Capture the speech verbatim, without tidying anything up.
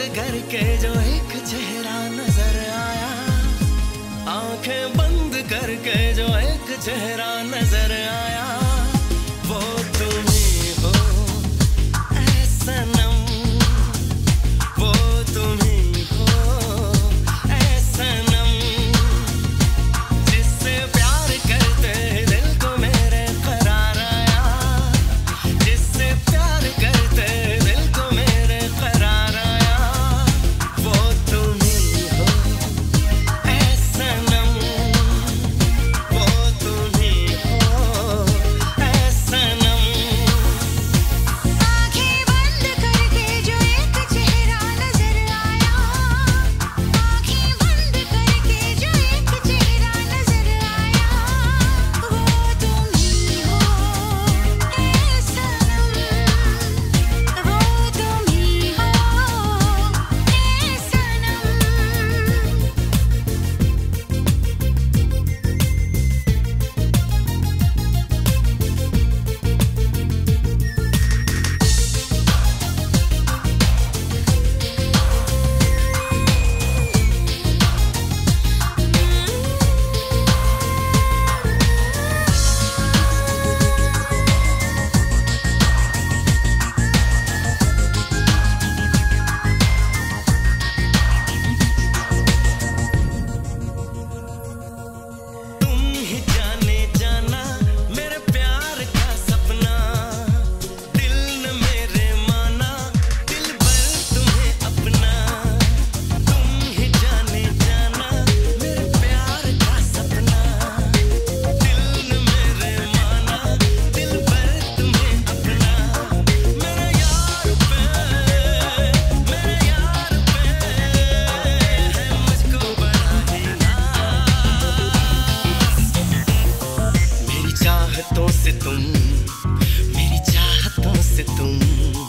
करके जो एक चेहरा नजर आया, आंखें बंद करके जो एक चेहरा नजर आया, वो तुम ही हो ऐ सनम, वो तुम ही हो ऐ सनम, जिससे प्यार करते दिल को मेरे करार आया, जिससे प्यार करते दिल को मेरे करार आया, वो तुम ही हो ऐ सनम, वो तुम ही हो ऐ सनम। आंखें बंद करके जो एक चेहरा नजर आया, आंखें बंद करके जो एक चेहरा नजर आया, वो तुम ही हो ऐ सनम, वो तुम ही हो ऐ सनम। तुम ही जाने जाना मेरे प्यार का सपना, दिल ने मेरे माना दिल भर तुम्हें अपना, तुम ही जाने जाना मेरे प्यार का सपना, दिल ने मेरे माना दिल भर तुम्हें अपना, मेरे यार पे मेरे यार पे है मुझको बड़ा ही नाज, मेरी चाहतों से तुम, मेरी चाहतों से तुम